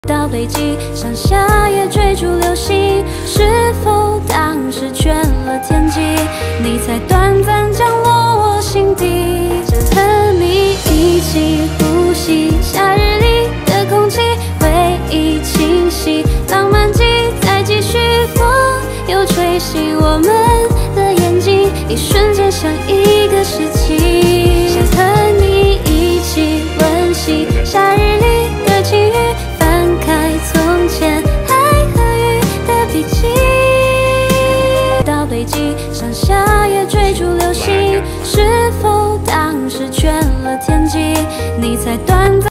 到北极，像夏夜追逐流星，是否当时倦了天际？你才短暂降落我心底，和你一起呼吸夏日里的空气，回忆清晰，浪漫季再继续，风又吹醒我们的眼睛，一瞬间像一个世纪，想和你一起温习夏日里的际遇。 从前爱和雨的笔记，到北极，像夏夜追逐流星，是否当时倦了天际？你才短暂。